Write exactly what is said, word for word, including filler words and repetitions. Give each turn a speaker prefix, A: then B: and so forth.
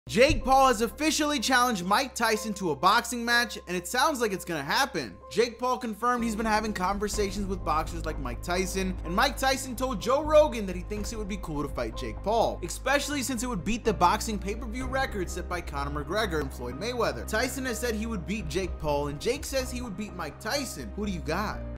A: Jake Paul has officially challenged Mike Tyson to a boxing match, and it sounds like it's gonna happen. Jake Paul confirmed he's been having conversations with boxers like Mike Tyson, and Mike Tyson told Joe Rogan that he thinks it would be cool to fight Jake Paul, especially since it would beat the boxing pay-per-view record set by Conor McGregor and Floyd Mayweather. Tyson has said he would beat Jake Paul, and Jake says he would beat Mike Tyson. Who do you got?